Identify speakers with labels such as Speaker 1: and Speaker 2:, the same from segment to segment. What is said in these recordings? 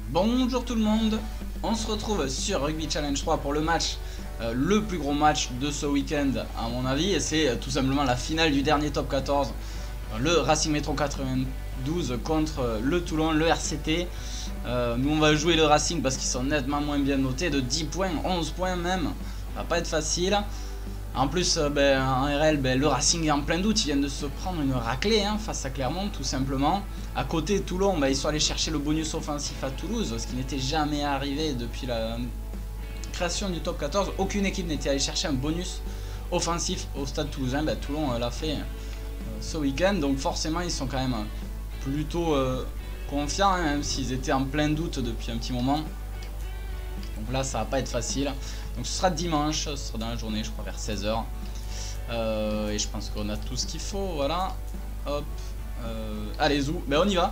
Speaker 1: Bonjour tout le monde, on se retrouve sur Rugby Challenge 3 pour le match, le plus gros match de ce week-end à mon avis, et c'est tout simplement la finale du dernier top 14, le Racing Métro 92 contre le Toulon, le RCT. Nous on va jouer le Racing parce qu'ils sont nettement moins bien notés, de 10 points, 11 points même, ça va pas être facile. En plus, en RL, le Racing est en plein doute, ils viennent de se prendre une raclée face à Clermont, tout simplement. À côté, Toulon, ils sont allés chercher le bonus offensif à Toulouse, ce qui n'était jamais arrivé depuis la création du top 14. Aucune équipe n'était allée chercher un bonus offensif au stade toulousain. Toulon l'a fait ce week-end, donc forcément, ils sont quand même plutôt confiants, même s'ils étaient en plein doute depuis un petit moment. Donc là, ça va pas être facile. Donc ce sera dimanche, ce sera dans la journée, je crois vers 16 h. Et je pense qu'on a tout ce qu'il faut, voilà. Hop. Allez, zou, on y va.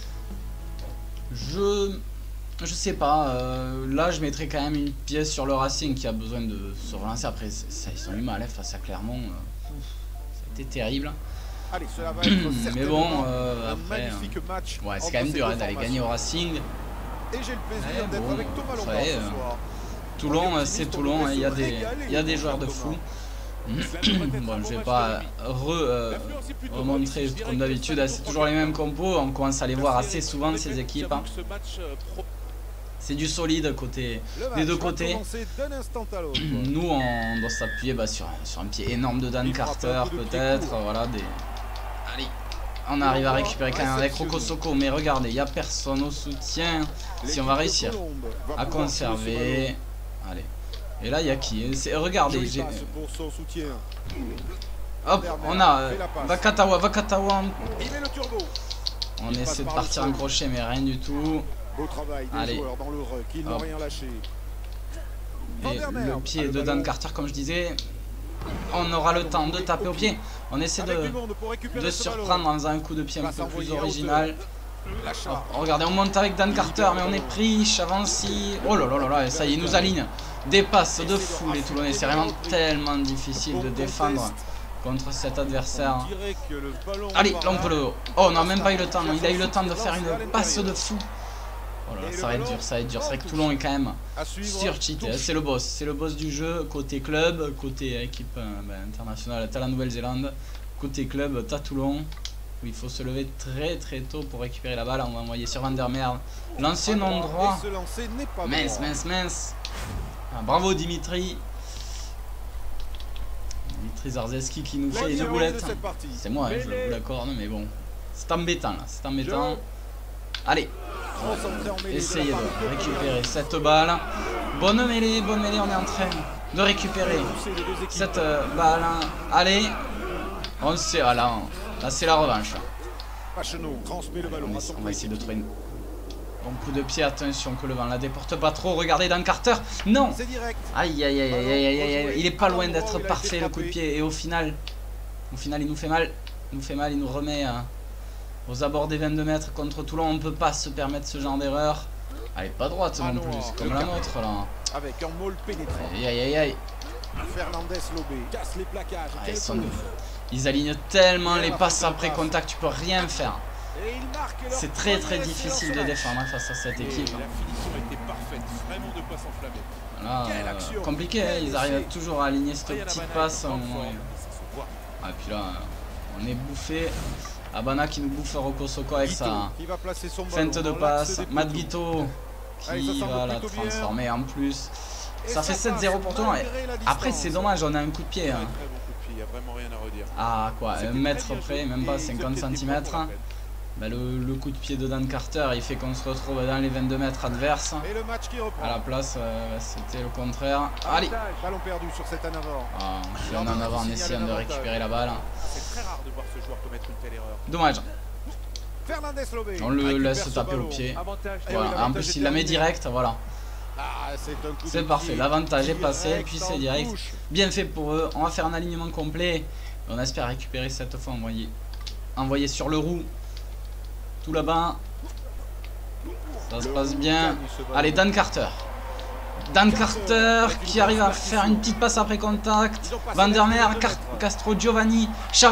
Speaker 1: Je sais pas. Là, je mettrai quand même une pièce sur le Racing qui a besoin de se relancer. Après, ça, ils sont eu mal face à Clermont. Ça a été terrible.
Speaker 2: Allez, cela va être
Speaker 1: mais bon,
Speaker 2: après,
Speaker 1: ouais, c'est quand même dur d'aller gagner au Racing.
Speaker 2: Et j'ai le plaisir d'être avec Thomas Lombard ce soir.
Speaker 1: Toulon, c'est Toulon, il y a des joueurs de fou. Bon, je vais pas remontrer comme d'habitude, c'est toujours les mêmes compos, on commence à les voir assez souvent ces équipes. C'est du solide des deux côtés. Nous, on doit s'appuyer sur un pied énorme de Dan Carter, peut-être. Voilà, allez, on arrive à récupérer quand même avec Roko Soko, mais regardez, il n'y a personne au soutien. Si on va réussir à conserver. Allez. Et là, il y a qui? Regardez. Hop, on a Vakatawa. On essaie de partir en crochet, mais rien du tout. Allez. Et le pied de Dan Carter, comme je disais. On aura le temps de taper au pied. On essaie de surprendre en faisant un coup de pied un peu plus original. Oh, regardez, on monte avec Dan Carter, mais on est pris. Chavancy. Oh là là là là, ça y est, il nous aligne. Des passes de fou, les Toulonnais. C'est vraiment tellement difficile de défendre contre cet adversaire. Allez, là on peut le. Oh, on n'a même pas eu le temps. Il a eu le temps de faire une passe de fou. Oh là là, ça va être dur, ça va être dur. C'est vrai que Toulon est quand même sur-cheaté. C'est le boss du jeu. Côté club, côté équipe internationale, t'as la Nouvelle-Zélande. Côté club, t'as Toulon. Où il faut se lever très très tôt pour récupérer la balle. On va envoyer sur Van der Merwe. Lancer non droit. Mince. Ah, bravo Dimitri. Dimitri Zarzeski qui nous fait une boulette. C'est moi, je vous l'accorde, mais bon. C'est embêtant là, c'est embêtant. Allez. Essayez de récupérer cette balle. Bonne mêlée, on est en train de récupérer cette balle. Allez. On sait, voilà. Là c'est la revanche. On va essayer de trouver une bon coup de pied. Attention que le vent la déporte pas trop. Regardez Dan Carter. Non. Aïe. Il est pas loin d'être parfait le coup de pied. Et au final il nous fait mal. Il nous remet aux abords des 22 mètres contre Toulon. On peut pas se permettre ce genre d'erreur. Allez, pas droite non plus. C'est comme la nôtre là.
Speaker 2: Avec un molle pénétré.
Speaker 1: Aïe.
Speaker 2: Fernandez Lobé casse les plaquages.
Speaker 1: Ils alignent tellement les passes après contact, tu peux rien faire. C'est très difficile de défendre face à cette équipe. Voilà, compliqué, ils arrivent toujours à aligner cette petite passe. Et puis là, on est bouffé. Abana qui nous bouffe Roko Soko avec sa feinte de passe. Matt Guito qui va la transformer en plus. Ça fait 7-0 pour Toulon. Après, c'est dommage, on a un coup de pied.
Speaker 2: Vraiment rien à redire.
Speaker 1: Ah quoi, 1 mètre près, même pas 50 cm. Le coup de pied de Dan Carter, il fait qu'on se retrouve dans les 22 mètres adverses. À la place, c'était le contraire. Allez.
Speaker 2: Ballon perdu sur cet en avant.
Speaker 1: On fait un en avant en essayant de récupérer la balle.
Speaker 2: C'est très rare de voir ce joueur commettre une telle erreur.
Speaker 1: Dommage.
Speaker 2: Fernandez-Lobé.
Speaker 1: On le laisse taper au pied. Voilà. En plus, il la met direct, voilà. C'est parfait, l'avantage est passé, et puis c'est direct. Bien fait pour eux, on va faire un alignement complet. On espère récupérer cette fois, envoyer sur le roux. Tout là-bas. Ça se passe bien. Allez, Dan Carter. Qui arrive à faire une petite passe après contact. Van der Merwe, Castro Giovanni,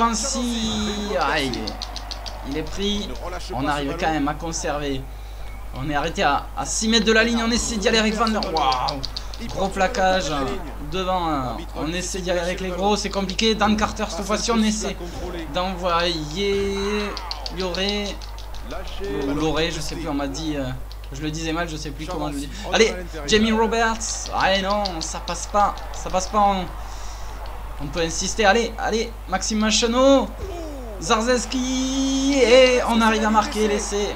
Speaker 1: Chavancy. Ah, il est pris. On arrive quand même à conserver On est arrêté à 6 mètres de la ligne. On essaie d'y aller avec Van Der. Waouh. Gros plaquage devant. On essaie d'y aller avec les gros. C'est compliqué. Dan Carter, cette fois-ci, on essaie d'envoyer Lloré. Ou Loré, je sais plus. On m'a dit. Je le disais mal, je sais plus comment je le dis. Allez, Jamie Roberts. Allez, non, ça passe pas. Ça passe pas. On peut insister. Allez, allez, Maxime Macheneau. Zarzeski. Et on arrive à marquer l'essai.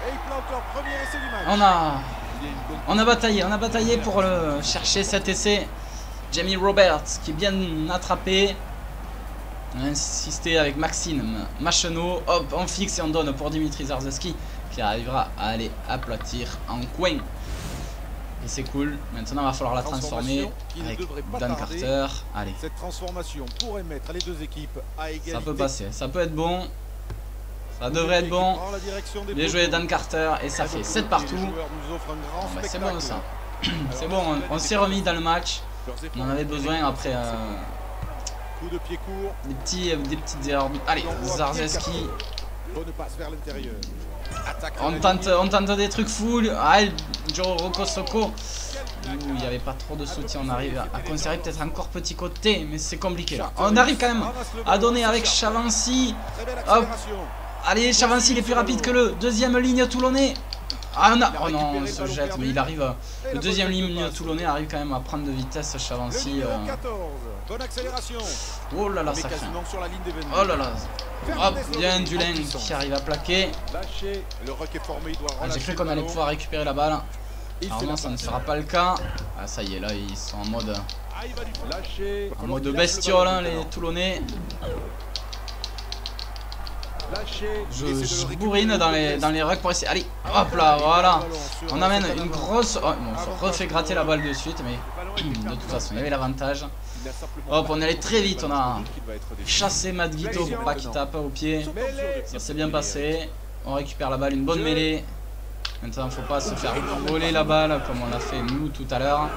Speaker 1: On a bataillé pour chercher cet essai. Jamie Roberts qui est bien attrapé. On a insisté avec Maxime Macheneau. Hop, on fixe et on donne pour Dimitri Zarzeski qui arrivera à aller aplatir en coin. Et c'est cool. Maintenant, il va falloir la transformer avec Dan Carter. Allez.
Speaker 2: Cette transformation pourrait mettre les deux équipes à égalité.
Speaker 1: Ça peut passer, ça peut être bon. Ça devrait être bon. Bien joué Dan Carter. Et ça fait 7 partout. Bah, c'est bon ça. C'est bon, on s'est remis dans le match. On en avait besoin après des petites erreurs. Allez, Zarzeski. On tente des trucs full. Ah, Joe Rokosoko. Il n'y avait pas trop de soutien. On arrive à conserver peut-être encore petit côté. Mais c'est compliqué là. On arrive quand même à donner avec Chavancy. Hop. Allez, Chavancy il est plus rapide que le deuxième ligne toulonnais. Ah non, oh non, on se jette, mais il arrive. Le deuxième ligne toulonnais arrive quand même à prendre de vitesse. Chavancy. Oh là là, ça craint. Oh là là. Hop, bien Dulin qui arrive à plaquer. Ah, j'ai cru qu'on allait pouvoir récupérer la balle. Normalement, ça ne sera pas le cas. Ah, ça y est, là, ils sont en mode bestiole, hein, les Toulonnais. Je bourrine dans les rucks pour essayer. Allez, hop là, voilà. On amène une grosse. Oh, bon, on se refait gratter la balle de suite, mais de toute façon, il y avait l'avantage. Hop, on est allé très vite. On a chassé Matt Guito pour pas qu'il tape au pied. Ça s'est bien passé. On récupère la balle, une bonne mêlée. Maintenant, il ne faut pas se faire voler la balle comme on l'a fait nous tout à l'heure.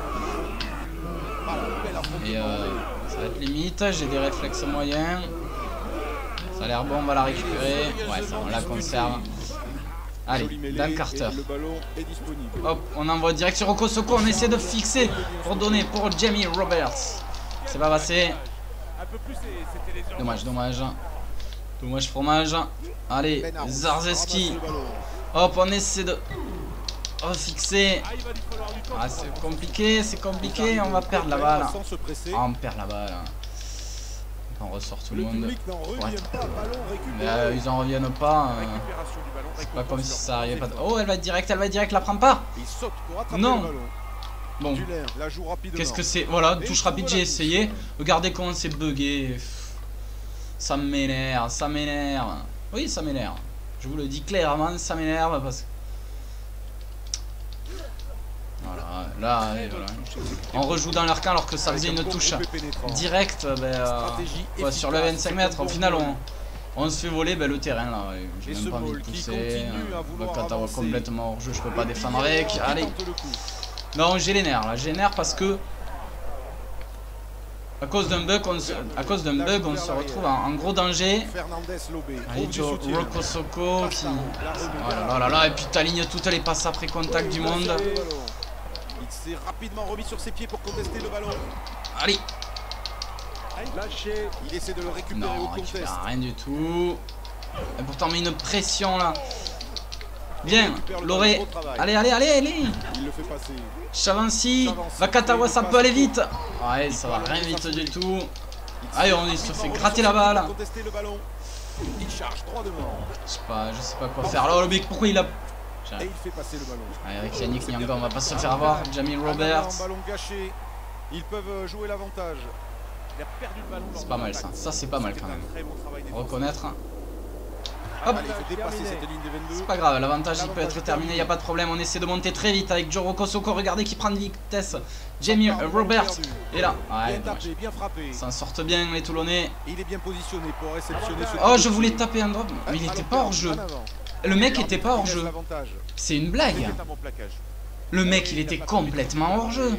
Speaker 1: Et ça va être limite. J'ai des réflexes moyens. Ça a l'air bon, on va la récupérer. Ouais, ça, on la conserve. Allez, Dan Carter. Hop, on envoie direct sur Rokosoko. On essaie de fixer pour donner pour Jamie Roberts. C'est pas passé. Dommage, dommage. Dommage fromage. Allez, Zarzeski. Hop, on essaie de fixer. Ah, c'est compliqué, on va perdre la balle. Ah, on perd la balle. On ressort tout le monde. Ouais. Mais ils en reviennent pas. C'est pas comme si ça arrivait pas. Oh, elle va direct, la prend pas. Non. Bon. Qu'est-ce que c'est? Voilà, touche rapide, j'ai essayé. Regardez comment c'est bugué. Ça m'énerve, ça m'énerve. Oui, ça m'énerve. Je vous le dis clairement, ça m'énerve parce que... Voilà, là, voilà. On rejoue dans leur camp alors que ça faisait une touche directe ouais, sur le 25 mètres. Au final, on se fait voler le terrain là. J'ai même pas envie de pousser. Le Katawa complètement hors jeu, je peux pas défendre avec. Allez. Non, j'ai les nerfs là. J'ai les nerfs parce que à cause d'un bug, on se retrouve en gros danger. Allez, Joe Rokosoko qui... Oh là là, et puis t'alignes toutes les passes après contact du monde.
Speaker 2: Il s'est rapidement remis sur ses pieds pour contester le ballon.
Speaker 1: Allez.
Speaker 2: Lâché, il essaie de le récupérer
Speaker 1: non,
Speaker 2: au contest.
Speaker 1: Rien du tout. Et pourtant, on met une pression là. Bien, Loré. Allez, allez, allez, allez.
Speaker 2: Il le fait passer.
Speaker 1: Chavancy, Vakatawa, ça peut aller vite. Ouais, ça va rien vite du tout. Allez, il se fait gratter la balle.
Speaker 2: Il charge droit devant.
Speaker 1: Je sais pas quoi faire. Alors le mec, pourquoi il a...
Speaker 2: Et il fait passer le ballon.
Speaker 1: Allez, avec Yannick Nyanga, on va pas se faire avoir. Jamie Roberts.
Speaker 2: Ballon gâché. Ils peuvent jouer l'avantage.
Speaker 1: C'est pas mal ça. Ça c'est pas mal quand même. Reconnaître. Hop. C'est pas grave, l'avantage il peut être terminé, il n'y a pas de problème. On essaie de monter très vite avec Joe Rokosoko. Regardez qui prend de vitesse. Jamie Roberts est là. Ouais, ça en sortent bien les Toulonnais.
Speaker 2: Il est bien positionné pour réceptionner ce...
Speaker 1: Oh, je voulais taper un drop, mais il était pas hors jeu. Le mec était pas hors jeu. C'est une blague. Le mec il était complètement hors jeu.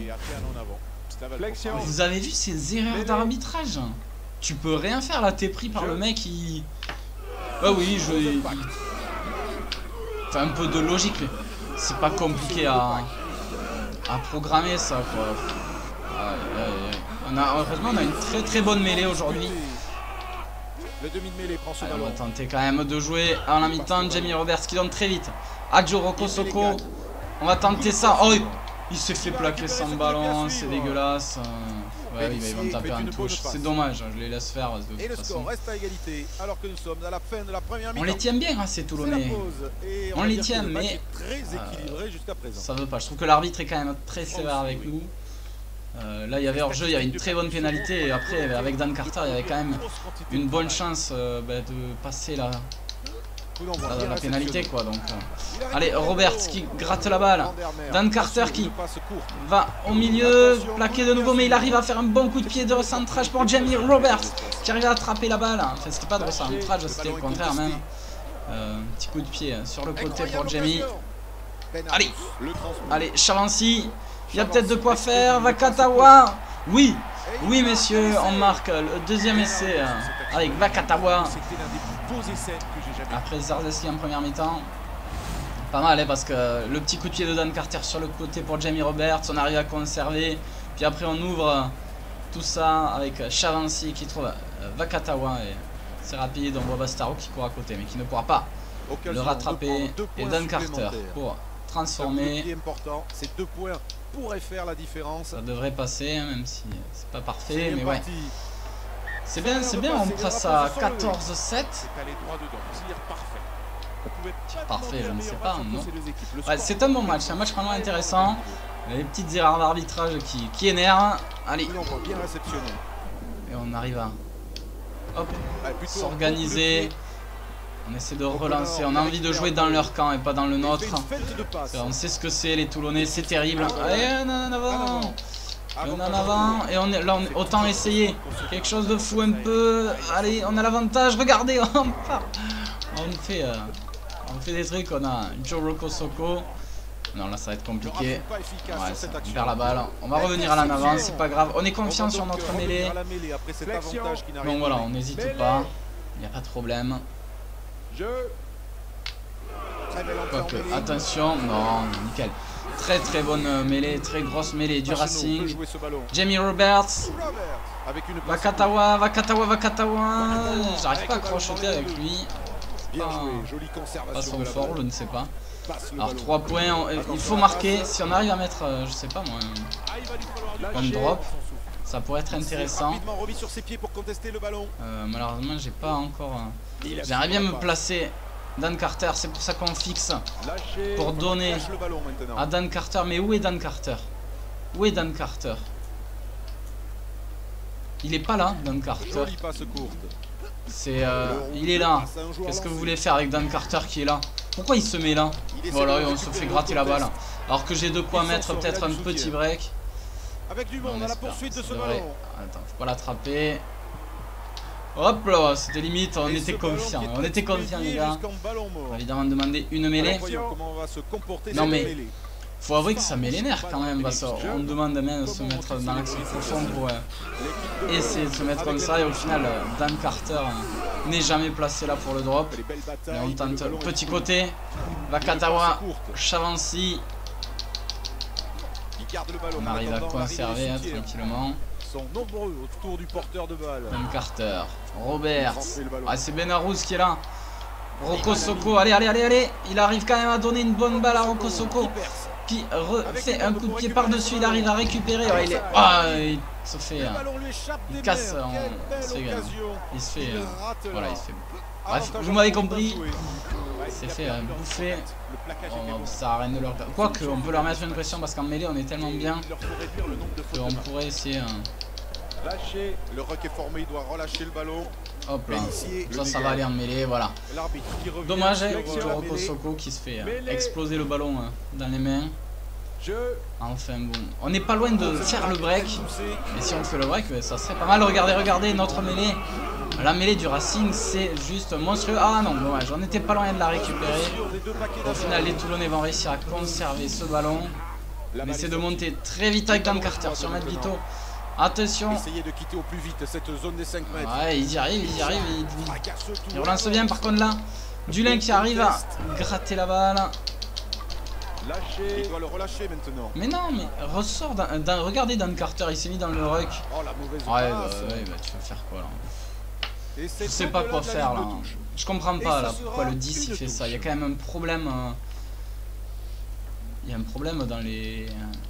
Speaker 1: Vous avez vu ces erreurs d'arbitrage? Tu peux rien faire là, t'es pris par le mec qui... Bah oui, fait un peu de logique. c'est pas compliqué à programmer ça quoi. Heureusement on a une très bonne mêlée aujourd'hui.
Speaker 2: Le demi de mêlée prend ce
Speaker 1: on
Speaker 2: ballon.
Speaker 1: va tenter quand même de jouer à la mi-temps. Jamie Roberts qui donne très vite à Joe Rokosoko. On va tenter ça. Oh, il s'est fait plaquer sans ballon, c'est dégueulasse. Ouais, ils vont taper en touche. C'est dommage, je les laisse faire de toute façon.
Speaker 2: Et le score reste à égalité alors que nous sommes à la fin de la première mi-temps.
Speaker 1: On les tient bien, hein, ces Toulonnais. On les tient, mais
Speaker 2: très équilibré jusqu'à présent.
Speaker 1: Ça veut pas. Je trouve que l'arbitre est quand même très sévère avec nous. Là, il y avait hors-jeu, il y avait une très bonne pénalité. Et après, avec Dan Carter, il y avait quand même une bonne chance de passer la pénalité, quoi. Donc, allez, Roberts qui gratte la balle. Dan Carter qui va au milieu, plaqué de nouveau, mais il arrive à faire un bon coup de pied de recentrage pour Jamie Roberts qui arrive à attraper la balle. Enfin, c'était pas de recentrage, c'était le contraire même. Petit coup de pied sur le côté pour Jamie. Allez, Chavancy. Il y a peut-être de quoi faire. Vakatawa. Oui, messieurs, on marque le deuxième essai avec Vakatawa. Après Zarzeski en première mi-temps. Pas mal, hein, parce que le petit coup de pied de Dan Carter sur le côté pour Jamie Roberts, on arrive à conserver. Puis après, on ouvre tout ça avec Chavancy qui trouve Vakatawa. Et c'est rapide, on voit Bastaro qui court à côté, mais qui ne pourra pas le rattraper. Et Dan Carter pour transformer.
Speaker 2: Ces 2 points pourraient faire la différence.
Speaker 1: Ça devrait passer, hein, même si c'est pas parfait, mais ouais. C'est bien, on passe à 14-7. Parfait, je ne sais pas, non. Ouais, c'est un bon match, c'est un match vraiment intéressant. Les petites erreurs d'arbitrage qui énervent. Allez. Et on arrive à s'organiser. On essaie de relancer, on a envie de jouer dans leur camp et pas dans le nôtre. On sait ce que c'est les Toulonnais, c'est terrible. Allez, on en avant. On en avant. Et là, autant essayer quelque chose de fou un peu. Allez, on a l'avantage, regardez, on fait des trucs, on a Joe Rokosoko. Non, là ça va être compliqué. Ouais, on perd la balle. On va revenir à l'en avant, c'est pas grave. On est confiant sur notre mêlée. Donc voilà, on n'hésite pas. Il n'y a pas de problème. Quoique, attention, non, nickel. Très bonne mêlée, très grosse mêlée du Racing. Jamie Roberts. Vakatawa. J'arrive pas à crocheter avec lui. Pas son fort, je ne sais pas. Alors 3 points, il faut marquer. Si on arrive à mettre, je sais pas moi, un drop, ça pourrait être intéressant. Malheureusement, j'ai pas encore. J'aimerais bien me placer. Dan Carter, c'est pour ça qu'on fixe. Pour donner à Dan Carter. Mais où est Dan Carter? Où est Dan Carter? Il est pas là, Dan Carter. Il est là. Qu'est-ce que vous voulez faire avec Dan Carter qui est là? Pourquoi il se met là? Voilà, et on se fait gratter la balle. Alors que j'ai de quoi mettre peut-être un petit break.
Speaker 2: Avec du monde à la poursuite de ce ballon.
Speaker 1: Attends, faut pas l'attraper. Hop là, c'était limite, on était confiants. On était confiants les gars. On va évidemment demander une mêlée. Non mais, faut avouer que ça met les nerfs quand même. Parce qu'on demande même de se mettre dans l'axe profond pour essayer de se mettre comme ça. Et au final, Dan Carter n'est jamais placé là pour le drop. Mais on tente le petit côté. Vakatawa, Chavancy. On arrive à conserver tranquillement.
Speaker 2: Sont nombreux autour du porteur de balle.
Speaker 1: Dan Carter, Roberts. Ah, c'est Benarous qui est là. Rokosoko, allez. Il arrive quand même à donner une bonne balle à Rokosoko. Qui refait un coup de pied par-dessus. Il arrive à récupérer. Il se fait. Il casse. Il se fait. Voilà, il se fait. Bref, vous m'avez compris. Il s'est fait bouffer. Ça arrête de leur. Quoique, on peut leur mettre une pression parce qu'en mêlée, on est tellement bien qu'on pourrait essayer.
Speaker 2: Lâcher, le ruck est formé, il doit relâcher le ballon.
Speaker 1: Hop là, ça va aller en mêlée, voilà. Dommage, Joe Rokosoko qui se fait exploser le ballon dans les mains. Enfin bon, on n'est pas loin de faire le break. Et si on fait le break, ça serait pas mal. Regardez notre mêlée. La mêlée du Racing, c'est juste monstrueux. Ah non, dommage, on n'était pas loin de la récupérer. Au final, les Toulonnais vont réussir à conserver ce ballon. On essaie de monter très vite avec Dan Carter sur Matt Vito. Attention.
Speaker 2: Essayez de quitter au plus vite cette zone des 5 mètres.
Speaker 1: Ouais, ils y arrivent. Il relance bien par contre là. Dulin qui arrive à gratter la balle.
Speaker 2: Lâché. Il doit le relâcher maintenant.
Speaker 1: Mais non, mais ressort regardez Dan Carter, il s'est mis dans le ruck.
Speaker 2: Oh, la mauvaise
Speaker 1: Ouais,
Speaker 2: passe.
Speaker 1: bah, tu vas faire quoi là?
Speaker 2: Et
Speaker 1: Je sais pas quoi faire là. Je comprends pas là pourquoi le 10 il fait ça. Il y a quand même un problème. Il y a un problème dans les.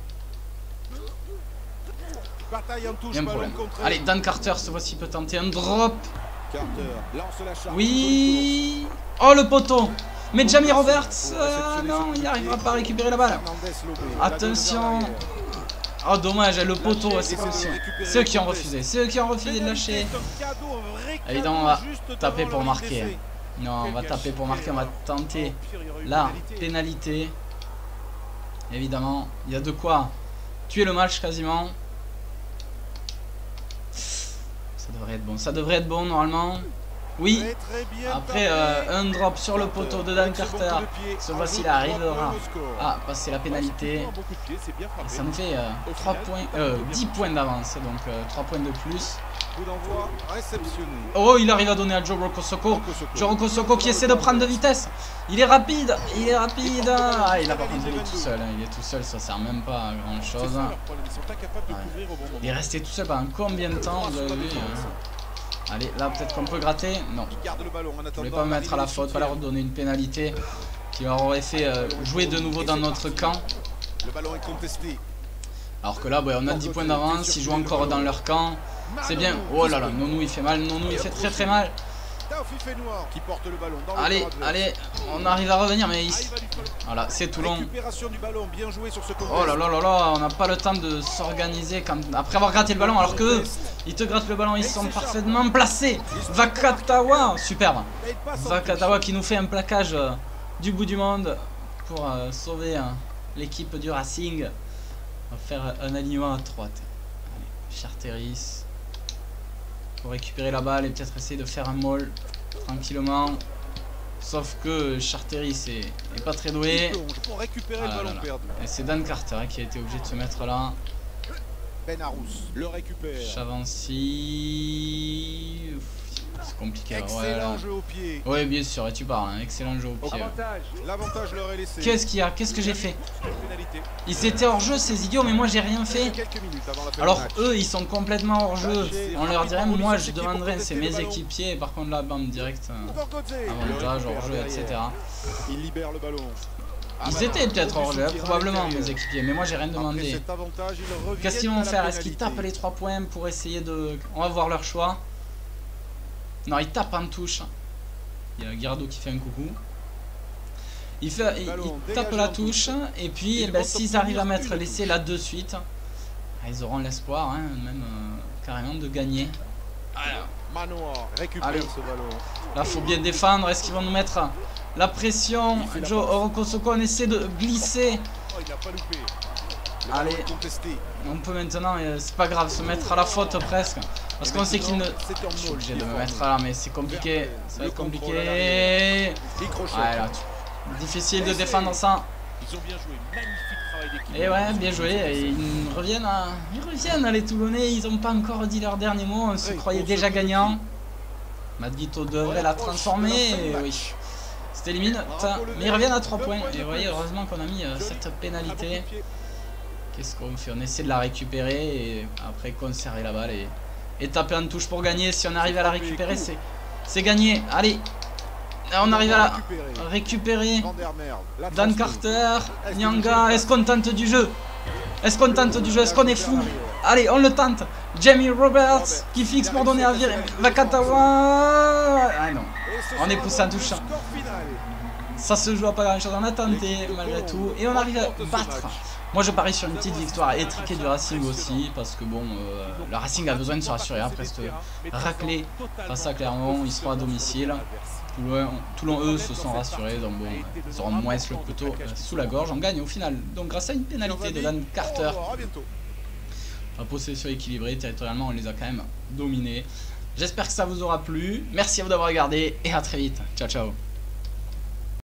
Speaker 2: Bataille en touche,
Speaker 1: Il y a un problème. Allez, Dan Carter, ce fois-ci peut tenter un drop.
Speaker 2: Carter lance la charge.
Speaker 1: Oui. Oh le poteau. Mais Jamie Roberts, non, il n'arrivera pas à récupérer la balle. Attention. Oh dommage, le poteau, c'est eux qui ont refusé. C'est eux qui ont refusé de lâcher. Évidemment, on va taper pour marquer. Non, on va taper pour marquer, on va tenter la pénalité. Évidemment, il y a de quoi tuer le match quasiment. Ça devrait être bon, ça devrait être bon normalement. Oui, après un drop sur le poteau de Dan Carter. Ce fois-ci, il arrivera à passer la pénalité. Et ça nous fait 10 points d'avance, donc 3 points de plus. Oh, il arrive à donner à Joe Rokosoko. Joe Rokosoko qui essaie de prendre de vitesse. Il est rapide, il est rapide. Ah, il a pas il est tout seul, il est tout seul, ça sert même pas à grand chose. Ouais. Il est resté tout seul pendant combien de temps, vous avez vu Allez, là peut-être qu'on peut gratter. Non, je voulais pas me mettre à la faute, pas leur donner une pénalité qui leur aurait fait jouer de nouveau dans notre camp. Alors que là, ouais, on a 10 points d'avance, ils jouent encore dans leur camp. C'est bien. Oh là là, Nonou il fait mal, Nonou il fait très très mal. Allez, allez, on arrive à revenir, mais ici. Voilà, c'est Toulon. Oh là là là là, on n'a pas le temps de s'organiser après avoir gratté le ballon, alors que ils te grattent le ballon, ils sont parfaitement placés. Vakatawa, superbe. Vakatawa qui nous fait un plaquage du bout du monde pour sauver l'équipe du Racing. On va faire un alignement à droite. Allez, Charteris pour récupérer la balle et peut-être essayer de faire un maul tranquillement. Sauf que Charteris est pas très doué. Et c'est Dan Carter qui a été obligé de se mettre là.
Speaker 2: Le récupère.
Speaker 1: Chavancy. C'est compliqué.
Speaker 2: Excellent jeu au pied.
Speaker 1: Oui, bien sûr, et tu parles. Hein. Excellent jeu au pied.
Speaker 2: L'avantage leur est laissé.
Speaker 1: Qu'est-ce qu'il y a? Qu'est-ce que j'ai fait? Ils étaient hors jeu, ces idiots, mais moi j'ai rien fait. Alors eux, ils sont complètement hors jeu. On leur dirait, moi je demanderais, c'est mes équipiers. Par contre, là, bam, direct. Avantage, hors jeu, etc.
Speaker 2: Il libère le ballon.
Speaker 1: Ils étaient peut-être hors jeu, probablement mes équipiers, mais moi j'ai rien demandé. Qu'est-ce qu'ils vont faire? Est-ce qu'ils tapent les 3 points pour essayer de... On va voir leur choix. Non, ils tapent en touche. Il y a Guirado qui fait un coucou. Il tape la touche, et puis ben, s'ils arrivent à mettre l'essai là de suite, ils auront l'espoir, hein, même carrément de gagner. Allez. Là, faut bien défendre. Est-ce qu'ils vont nous mettre la pression? Joe Orokosoko, on essaie de glisser. Allez, on peut maintenant, c'est pas grave, se mettre à la faute presque. Parce qu'on sait qu'il ne... Je suis obligé de me mettre là, mais c'est compliqué. Ça va être compliqué. Ouais, là, difficile de défendre ça. Et ouais, bien joué. Et ils reviennent, les Toulonnais. Ils n'ont pas encore dit leur dernier mot. On se croyait déjà gagnant. Madvito devrait la transformer. Et oui. C'était limite. Mais ils reviennent à 3 points. Et vous voyez, heureusement qu'on a mis cette pénalité. Qu'est-ce qu'on fait? On essaie de la récupérer et après conserver la balle et taper en touche pour gagner. Si on arrive à la récupérer, c'est gagné. Allez, on arrive à la récupérer. Dan Carter, Nyanga, est-ce qu'on tente du jeu? Est-ce qu'on tente du jeu? Est-ce qu'on est fou? Allez, on le tente. Jamie Roberts qui fixe pour donner à Vakatawa. Ah non, on est poussé en touche. Ça se joue à pas grand chose, on a tenté malgré tout et on arrive à battre. Moi je parie sur une petite victoire étriquée du Racing aussi parce que bon, le Racing a besoin de se rassurer après cette raclée face à Clermont, ils seront à domicile. Toulon eux se sont rassurés, donc bon, ils auront moins le couteau sous la gorge, on gagne au final. Donc grâce à une pénalité de Dan Carter, la possession équilibrée, territorialement on les a quand même dominés. J'espère que ça vous aura plu, merci à vous d'avoir regardé et à très vite, ciao ciao.